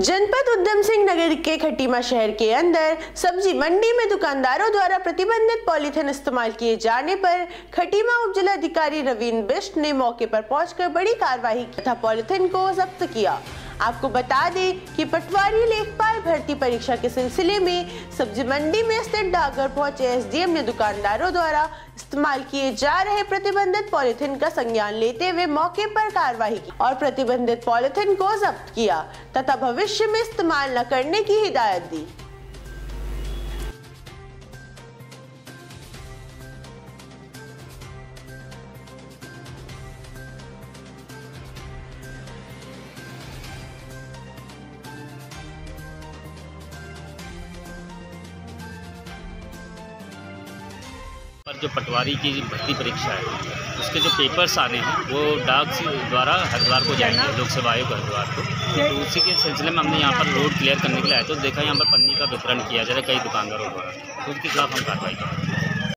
जनपद उद्यम सिंह नगर के खटीमा शहर के अंदर सब्जी मंडी में दुकानदारों द्वारा प्रतिबंधित पॉलीथिन इस्तेमाल किए जाने पर खटीमा उप जिलाधिकारी रवीन बिष्ट ने मौके पर पहुंचकर बड़ी कार्रवाई तथा पॉलीथिन को जब्त किया। आपको बता दें कि पटवारी लेखपाल भर्ती परीक्षा के सिलसिले में सब्जी मंडी में स्थित डाकघर पहुंचे एसडीएम ने दुकानदारों द्वारा इस्तेमाल किए जा रहे प्रतिबंधित पॉलीथिन का संज्ञान लेते हुए मौके पर कार्रवाई की और प्रतिबंधित पॉलीथिन को जब्त किया तथा भविष्य में इस्तेमाल न करने की हिदायत दी। पर जो पटवारी की भर्ती परीक्षा है उसके जो पेपर्स आने हैं वो डाक से द्वारा हरिद्वार को जाएंगे, लोक सेवा आयोग हरिद्वार को। तो उसी के सिलसिले में हमने यहाँ पर रोड क्लियर करने के लिए आए तो देखा यहाँ पर पन्नी का वितरण किया जा रहा है कई दुकानदारों द्वारा, तो उसके खिलाफ हम कार्रवाई करें।